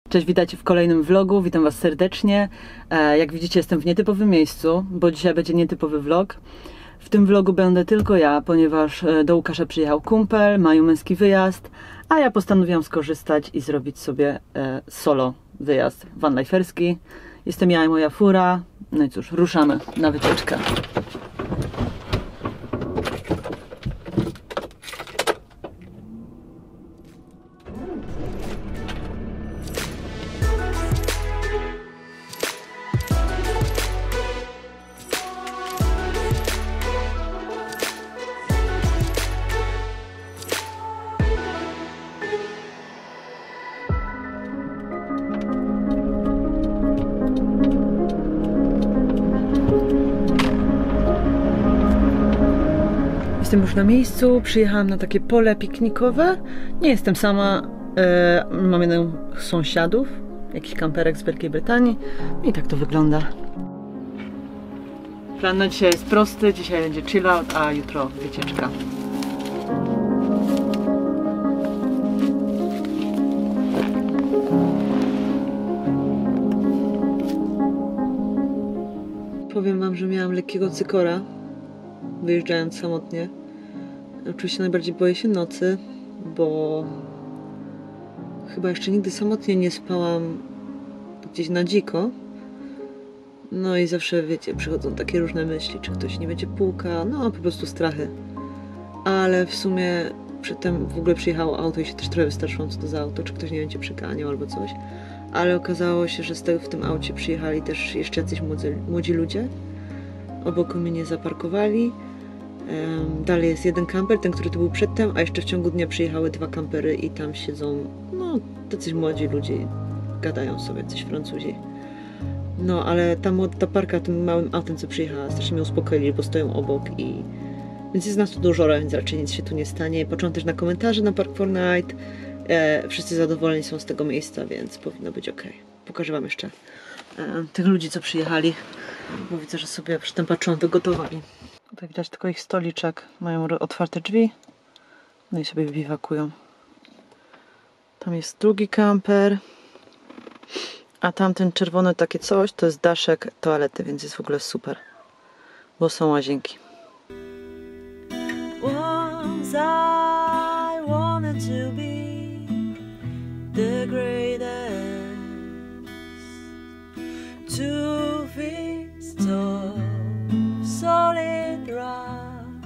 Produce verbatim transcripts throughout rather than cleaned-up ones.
Cześć, witajcie w kolejnym vlogu, witam was serdecznie. Jak widzicie, jestem w nietypowym miejscu, bo dzisiaj będzie nietypowy vlog. W tym vlogu będę tylko ja, ponieważ do Łukasza przyjechał kumpel, mają męski wyjazd, a ja postanowiłam skorzystać i zrobić sobie solo wyjazd vanliferski. Jestem ja i moja fura, no i cóż, ruszamy na wycieczkę. Jestem już na miejscu, przyjechałam na takie pole piknikowe. Nie jestem sama, e, mam jeden sąsiadów, jakiś kamperek z Wielkiej Brytanii. I tak to wygląda. Plan na dzisiaj jest prosty, dzisiaj będzie chill out, a jutro wycieczka. Powiem wam, że miałam lekkiego cykora, wyjeżdżając samotnie. Oczywiście najbardziej boję się nocy, bo chyba jeszcze nigdy samotnie nie spałam gdzieś na dziko. No i zawsze, wiecie, przychodzą takie różne myśli, czy ktoś nie będzie pukał, no po prostu strachy. Ale w sumie przedtem w ogóle przyjechało auto i się też trochę wystraszyłam, co to za auto, czy ktoś nie będzie przeganiał albo coś. Ale okazało się, że z tego, w tym aucie przyjechali też jeszcze jacyś młodzi, młodzi ludzie. Obok mnie zaparkowali. Dalej jest jeden kamper, ten, który tu był przedtem, a jeszcze w ciągu dnia przyjechały dwa kampery i tam siedzą, no, tacy młodzi ludzie, gadają sobie, coś Francuzi. No, ale ta, ta parka tym małym autem, co przyjechała, strasznie mnie uspokoili, bo stoją obok i... Więc jest nas tu dużo, więc raczej nic się tu nie stanie. Patrzyłam też na komentarze na Park four Night. E, wszyscy zadowoleni są z tego miejsca, więc powinno być ok. Pokażę wam jeszcze e, tych ludzi, co przyjechali, bo widzę, że sobie przy tym patrzyłam, wygotowali. Tutaj widać tylko ich stoliczek, mają otwarte drzwi, no i sobie biwakują. Tam jest drugi kamper, a tamten czerwony takie coś to jest daszek toalety, więc jest w ogóle super, bo są łazienki. Once I wanted to be the greatest, two feet tall, solid rock.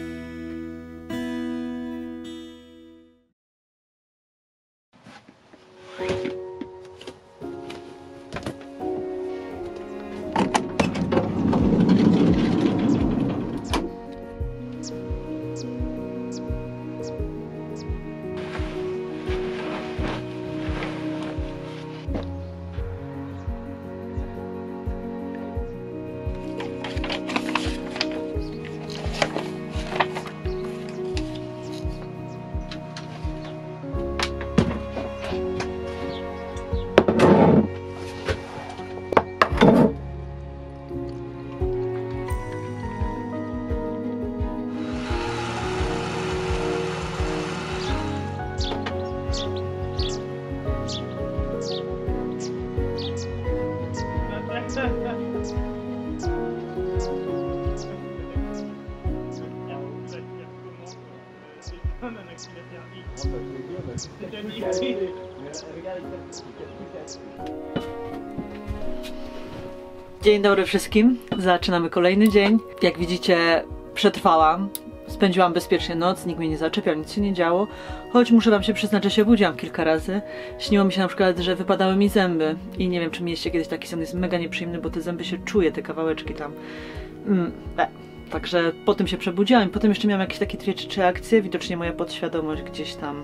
Dzień dobry wszystkim, zaczynamy kolejny dzień. Jak widzicie, przetrwałam, spędziłam bezpiecznie noc, nikt mnie nie zaczepiał, nic się nie działo. Choć muszę wam się przyznać, że się budziłam kilka razy. Śniło mi się na przykład, że wypadały mi zęby i nie wiem, czy mieliście kiedyś taki sen, jest mega nieprzyjemny, bo te zęby się czuje, te kawałeczki tam. Mm, e. Także po tym się przebudziłam i potem jeszcze miałam jakieś takie dwie czy trzy akcje, widocznie moja podświadomość gdzieś tam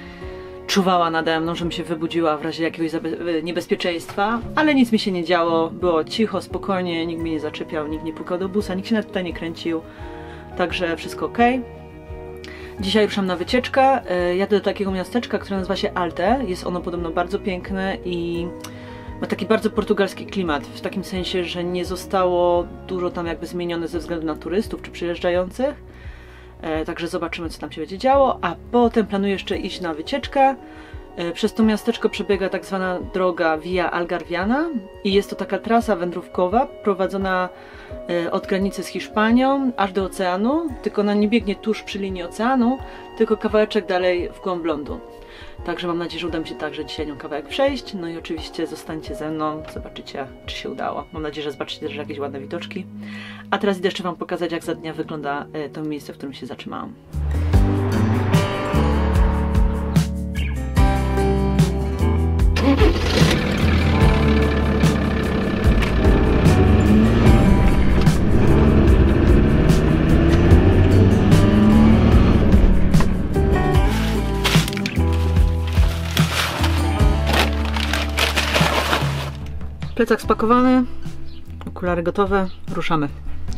czuwała nade mną, żebym się wybudziła w razie jakiegoś niebezpieczeństwa, ale nic mi się nie działo, było cicho, spokojnie, nikt mnie nie zaczepiał, nikt nie pukał do busa, nikt się nawet tutaj nie kręcił, także wszystko ok. Dzisiaj ruszam na wycieczkę, jadę do takiego miasteczka, które nazywa się Alte, jest ono podobno bardzo piękne i ma taki bardzo portugalski klimat, w takim sensie, że nie zostało dużo tam jakby zmienione ze względu na turystów czy przyjeżdżających. E, także zobaczymy, co tam się będzie działo, a potem planuję jeszcze iść na wycieczkę Przez to miasteczko przebiega tak zwana droga Via Algarviana i jest to taka trasa wędrówkowa prowadzona od granicy z Hiszpanią aż do oceanu, tylko ona nie biegnie tuż przy linii oceanu, tylko kawałeczek dalej w głąb lądu. Także mam nadzieję, że uda mi się także dzisiaj nią kawałek przejść. No i oczywiście zostańcie ze mną, zobaczycie, czy się udało. Mam nadzieję, że zobaczycie też jakieś ładne widoczki. A teraz idę jeszcze wam pokazać, jak za dnia wygląda to miejsce, w którym się zatrzymałam. Plecak spakowany, okulary gotowe, ruszamy.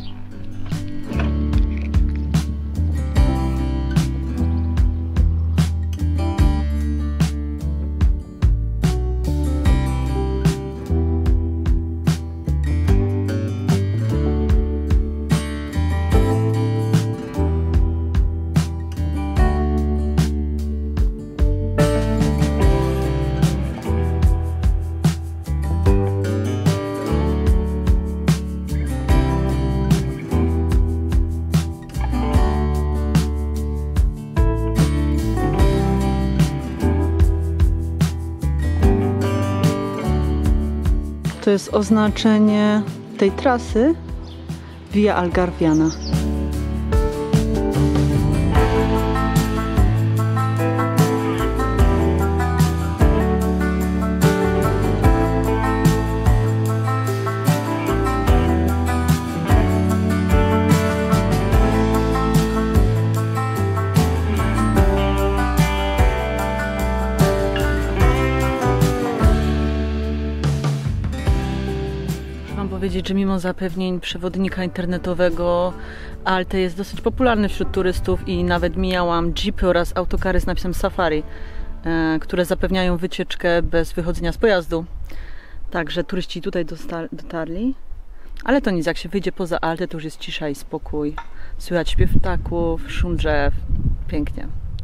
To jest oznaczenie tej trasy Via Algarviana. Powiedzieć, że mimo zapewnień przewodnika internetowego Alte jest dosyć popularny wśród turystów i nawet mijałam jeepy oraz autokary z napisem Safari, e, które zapewniają wycieczkę bez wychodzenia z pojazdu. Także turyści tutaj dotarli. Ale to nic, jak się wyjdzie poza Alte, to już jest cisza i spokój. Słychać śpiew ptaków, szum drzew. Pięknie.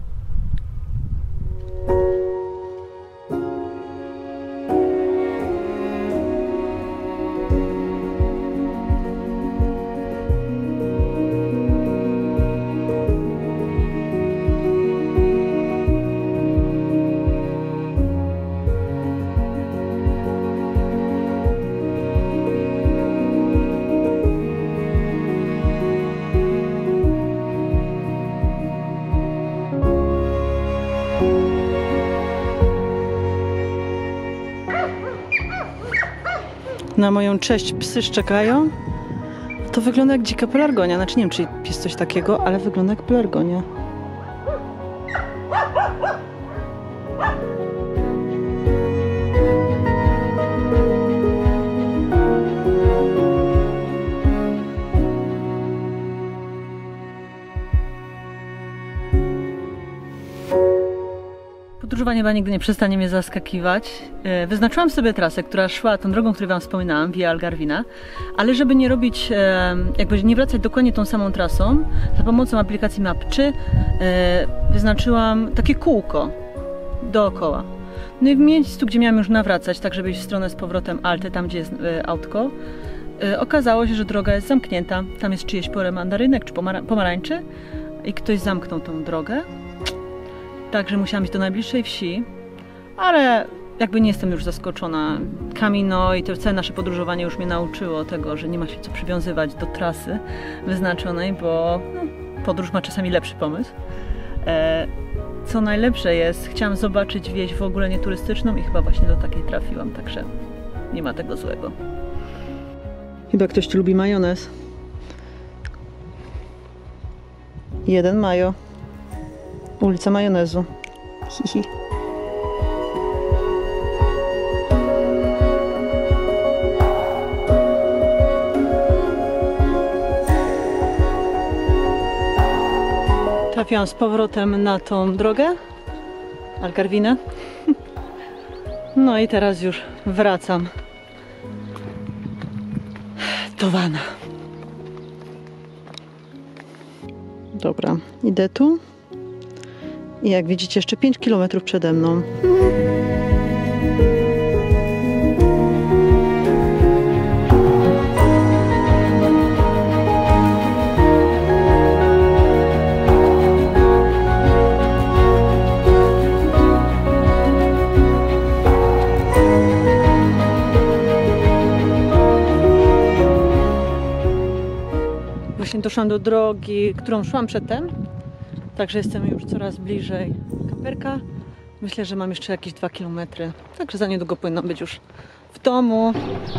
Na moją cześć psy szczekają. To wygląda jak dzika pelargonia. Znaczy nie wiem, czy jest coś takiego, ale wygląda jak pelargonia. Podróżowanie chyba nigdy nie przestanie mnie zaskakiwać. Wyznaczyłam sobie trasę, która szła tą drogą, o której wam wspominałam, Via Algarvina, ale żeby nie robić, jakby nie wracać dokładnie tą samą trasą, za pomocą aplikacji Mapczy wyznaczyłam takie kółko dookoła. No i w miejscu, gdzie miałam już nawracać, tak żeby iść w stronę z powrotem Alte, tam gdzie jest autko, okazało się, że droga jest zamknięta. Tam jest czyjeś pole mandarynek czy pomarańczy i ktoś zamknął tą drogę. Także musiałam iść do najbliższej wsi, ale jakby nie jestem już zaskoczona. Camino i to całe nasze podróżowanie już mnie nauczyło tego, że nie ma się co przywiązywać do trasy wyznaczonej, bo no, podróż ma czasami lepszy pomysł. E, co najlepsze jest, chciałam zobaczyć wieś w ogóle nieturystyczną i chyba właśnie do takiej trafiłam, także nie ma tego złego. Chyba ktoś tu lubi majonez. Jeden majo. Ulica majonezu. Hihi. Trafiłam z powrotem na tą drogę Algarvinę. No i teraz już wracam do vana. Dobra, idę tu. I jak widzicie, jeszcze pięć kilometrów przede mną. Właśnie doszłam do drogi, którą szłam przedtem, także jestem już coraz bliżej kamperka. Myślę, że mam jeszcze jakieś dwa kilometry, także za niedługo powinno być już w domu.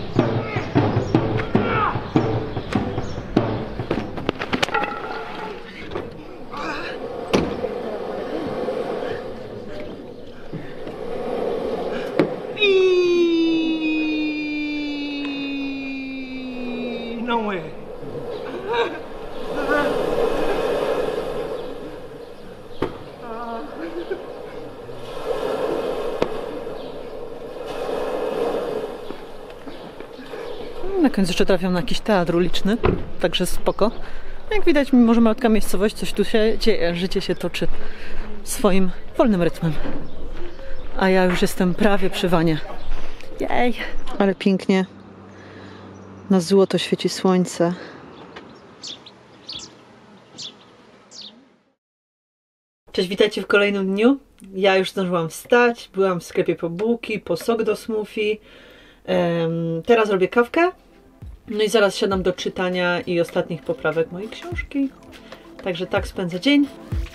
No way. Na końcu jeszcze trafiam na jakiś teatr uliczny, także spoko. Jak widać, mimo że malutka miejscowość, coś tu się dzieje, życie się toczy swoim wolnym rytmem. A ja już jestem prawie przy wanie. Jej! Ale pięknie. Na złoto świeci słońce. Cześć, witajcie w kolejnym dniu. Ja już zdążyłam wstać, byłam w sklepie po bułki, po sok do smoothie. Um, teraz robię kawkę. No i zaraz siadam do czytania i ostatnich poprawek mojej książki. Także tak spędzę dzień.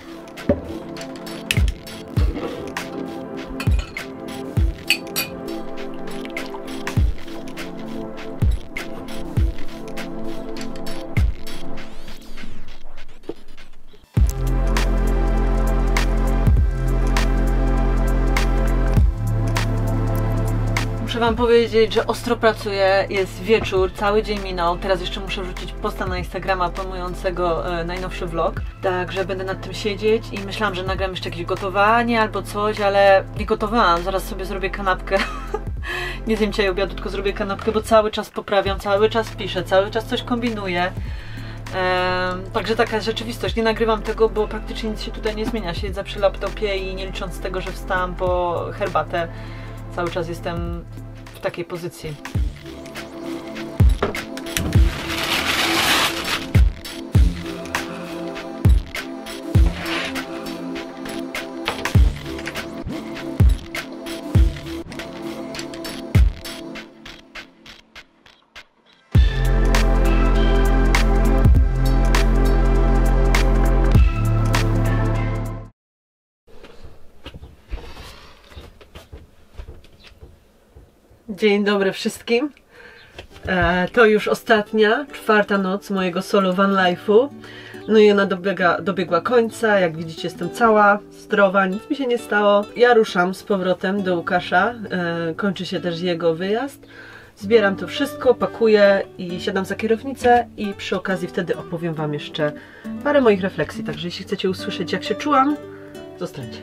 Muszę wam powiedzieć, że ostro pracuję, jest wieczór, cały dzień minął, teraz jeszcze muszę wrzucić posta na Instagrama promującego e, najnowszy vlog, także będę nad tym siedzieć i myślałam, że nagram jeszcze jakieś gotowanie albo coś, ale nie gotowałam, zaraz sobie zrobię kanapkę. Nie zjem dzisiaj obiadu, tylko zrobię kanapkę, bo cały czas poprawiam, cały czas piszę, cały czas coś kombinuję. Ehm, także taka jest rzeczywistość, nie nagrywam tego, bo praktycznie nic się tutaj nie zmienia, siedzę przy laptopie i nie licząc tego, że wstałam po herbatę, cały czas jestem w takiej pozycji. Dzień dobry wszystkim. E, to już ostatnia, czwarta noc mojego solo van life'u. No i ona dobiega, dobiegła końca. Jak widzicie, jestem cała, zdrowa, nic mi się nie stało. Ja ruszam z powrotem do Łukasza. E, kończy się też jego wyjazd. Zbieram to wszystko, pakuję i siadam za kierownicę i przy okazji wtedy opowiem wam jeszcze parę moich refleksji. Także jeśli chcecie usłyszeć, jak się czułam, zostańcie.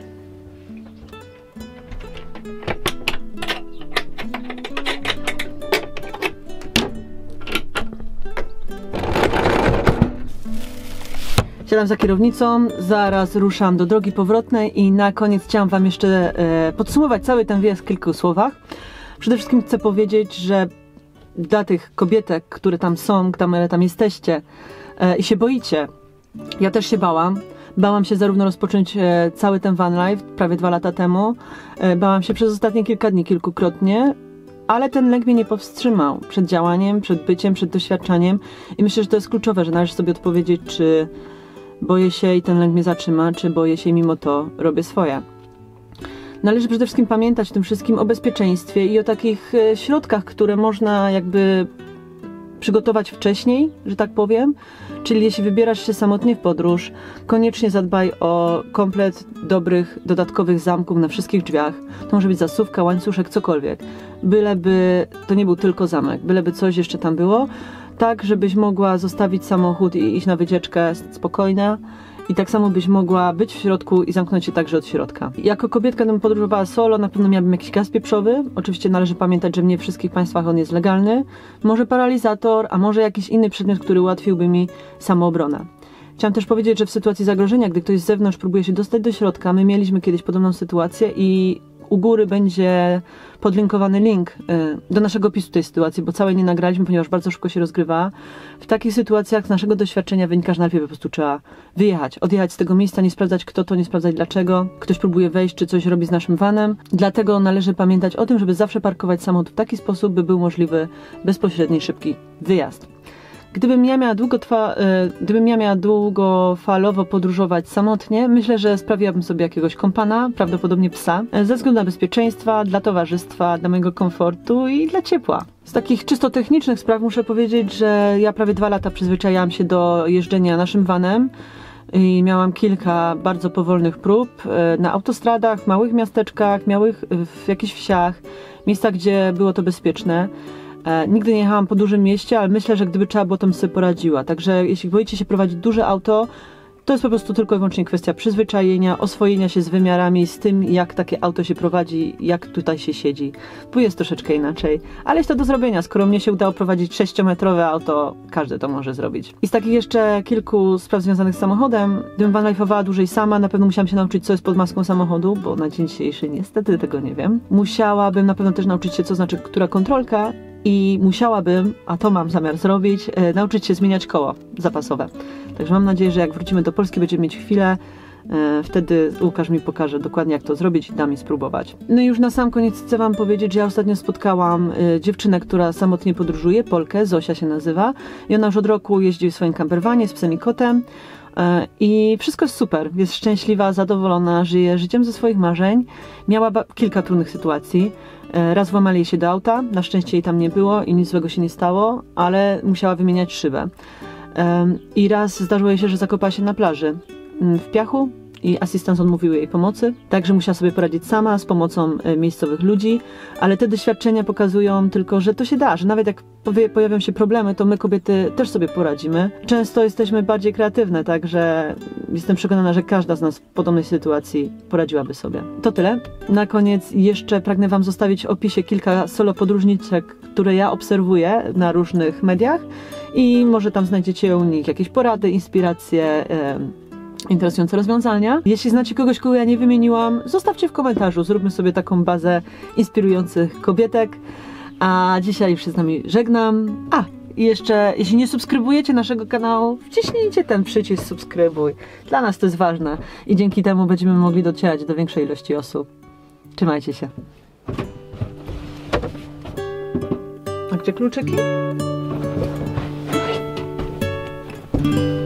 Siadam za kierownicą, zaraz ruszam do drogi powrotnej i na koniec chciałam wam jeszcze e, podsumować cały ten wyjazd w kilku słowach. Przede wszystkim chcę powiedzieć, że dla tych kobietek, które tam są, które tam jesteście e, i się boicie, ja też się bałam. Bałam się zarówno rozpocząć e, cały ten van life prawie dwa lata temu, e, bałam się przez ostatnie kilka dni kilkukrotnie, ale ten lęk mnie nie powstrzymał przed działaniem, przed byciem, przed doświadczaniem i myślę, że to jest kluczowe, że należy sobie odpowiedzieć, czy boję się i ten lęk mnie zatrzyma, czy boję się i mimo to robię swoje. Należy przede wszystkim pamiętać w tym wszystkim o bezpieczeństwie i o takich e, środkach, które można jakby przygotować wcześniej, że tak powiem. Czyli jeśli wybierasz się samotnie w podróż, koniecznie zadbaj o komplet dobrych, dodatkowych zamków na wszystkich drzwiach. To może być zasuwka, łańcuszek, cokolwiek. Byleby to nie był tylko zamek, byleby coś jeszcze tam było. Tak, żebyś mogła zostawić samochód i iść na wycieczkę spokojna. I tak samo byś mogła być w środku i zamknąć się także od środka. Jako kobietka, gdybym podróżowała solo, na pewno miałabym jakiś gaz pieprzowy. Oczywiście należy pamiętać, że nie w wszystkich państwach on jest legalny. Może paralizator, a może jakiś inny przedmiot, który ułatwiłby mi samoobronę. Chciałam też powiedzieć, że w sytuacji zagrożenia, gdy ktoś z zewnątrz próbuje się dostać do środka, my mieliśmy kiedyś podobną sytuację i u góry będzie podlinkowany link do naszego opisu tej sytuacji, bo całej nie nagraliśmy, ponieważ bardzo szybko się rozgrywa. W takich sytuacjach z naszego doświadczenia wynika, że najpierw po prostu trzeba wyjechać, odjechać z tego miejsca, nie sprawdzać kto to, nie sprawdzać dlaczego. Ktoś próbuje wejść, czy coś robi z naszym vanem. Dlatego należy pamiętać o tym, żeby zawsze parkować samochód w taki sposób, by był możliwy bezpośredni, szybki wyjazd. Gdybym ja miała długotrwa, gdybym ja miała długofalowo podróżować samotnie, myślę, że sprawiłabym sobie jakiegoś kompana, prawdopodobnie psa, ze względu na bezpieczeństwa, dla towarzystwa, dla mojego komfortu i dla ciepła. Z takich czysto technicznych spraw muszę powiedzieć, że ja prawie dwa lata przyzwyczaiłam się do jeżdżenia naszym vanem i miałam kilka bardzo powolnych prób na autostradach, w małych miasteczkach, małych, w jakichś wsiach, miejscach, gdzie było to bezpieczne. E, nigdy nie jechałam po dużym mieście, ale myślę, że gdyby trzeba było, to bym sobie poradziła. Także jeśli boicie się prowadzić duże auto, to jest po prostu tylko i wyłącznie kwestia przyzwyczajenia, oswojenia się z wymiarami, z tym, jak takie auto się prowadzi, jak tutaj się siedzi. Tu jest troszeczkę inaczej, ale jest to do zrobienia. Skoro mnie się udało prowadzić sześciometrowe auto, każdy to może zrobić. I z takich jeszcze kilku spraw związanych z samochodem, gdybym vanlife'owała dłużej sama, na pewno musiałam się nauczyć, co jest pod maską samochodu, bo na dzień dzisiejszy niestety tego nie wiem. Musiałabym na pewno też nauczyć się, co znaczy która kontrolka, i musiałabym, a to mam zamiar zrobić, e, nauczyć się zmieniać koło zapasowe. Także mam nadzieję, że jak wrócimy do Polski, będziemy mieć chwilę, e, wtedy Łukasz mi pokaże dokładnie, jak to zrobić i da mi spróbować. No i już na sam koniec chcę wam powiedzieć, że ja ostatnio spotkałam e, dziewczynę, która samotnie podróżuje, Polkę, Zosia się nazywa, i ona już od roku jeździ w swoim campervanie z psem i kotem. I wszystko jest super, jest szczęśliwa, zadowolona, żyje życiem ze swoich marzeń. Miała kilka trudnych sytuacji. Raz włamali jej się do auta, na szczęście jej tam nie było i nic złego się nie stało, ale musiała wymieniać szybę. I raz zdarzyło jej się, że zakopała się na plaży w piachu i asystent odmówił jej pomocy, także musiała sobie poradzić sama z pomocą miejscowych ludzi, ale te doświadczenia pokazują tylko, że to się da, że nawet jak pojawią się problemy, to my kobiety też sobie poradzimy. Często jesteśmy bardziej kreatywne, także jestem przekonana, że każda z nas w podobnej sytuacji poradziłaby sobie. To tyle. Na koniec jeszcze pragnę wam zostawić w opisie kilka solo podróżniczek, które ja obserwuję na różnych mediach i może tam znajdziecie u nich jakieś porady, inspiracje, interesujące rozwiązania. Jeśli znacie kogoś, kogo ja nie wymieniłam, zostawcie w komentarzu, zróbmy sobie taką bazę inspirujących kobietek. A dzisiaj już się z nami żegnam. A, i jeszcze, jeśli nie subskrybujecie naszego kanału, wciśnijcie ten przycisk subskrybuj. Dla nas to jest ważne i dzięki temu będziemy mogli docierać do większej ilości osób. Trzymajcie się. A gdzie kluczyki?